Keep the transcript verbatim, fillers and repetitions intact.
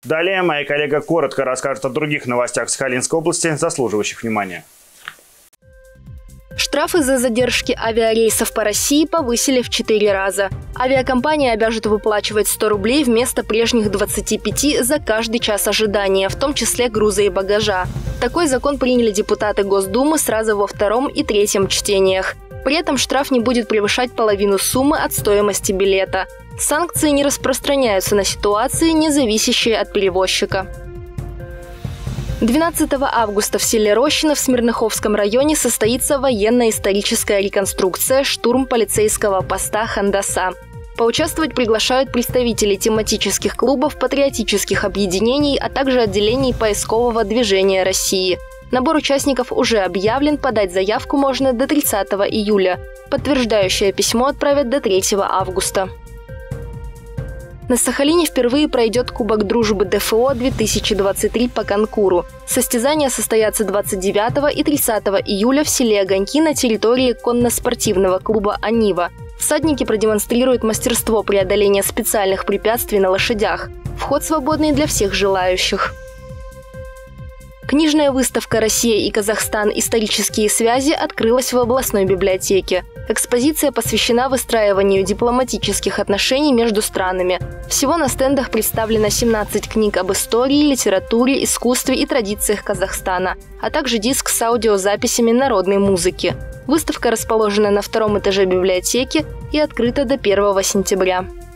Далее моя коллега коротко расскажет о других новостях Сахалинской области, заслуживающих внимания. Штрафы за задержки авиарейсов по России повысили в четыре раза. Авиакомпания обяжет выплачивать сто рублей вместо прежних двадцати пяти за каждый час ожидания, в том числе груза и багажа. Такой закон приняли депутаты Госдумы сразу во втором и третьем чтениях. При этом штраф не будет превышать половину суммы от стоимости билета. Санкции не распространяются на ситуации, не зависящие от перевозчика. двенадцатого августа в селе Рощино в Смирноховском районе состоится военно-историческая реконструкция «Штурм полицейского поста Хандаса». Поучаствовать приглашают представители тематических клубов, патриотических объединений, а также отделений поискового движения России. Набор участников уже объявлен, подать заявку можно до тридцатого июля. Подтверждающее письмо отправят до третьего августа. На Сахалине впервые пройдет Кубок дружбы ДФО две тысячи двадцать три по конкуру. Состязания состоятся двадцать девятого и тридцатого июля в селе Огоньки на территории конно-спортивного клуба «Анива». Всадники продемонстрируют мастерство преодоления специальных препятствий на лошадях. Вход свободный для всех желающих. Книжная выставка «Россия и Казахстан. Исторические связи» открылась в областной библиотеке. Экспозиция посвящена выстраиванию дипломатических отношений между странами. Всего на стендах представлено семнадцать книг об истории, литературе, искусстве и традициях Казахстана, а также диск с аудиозаписями народной музыки. Выставка расположена на втором этаже библиотеки и открыта до первого сентября.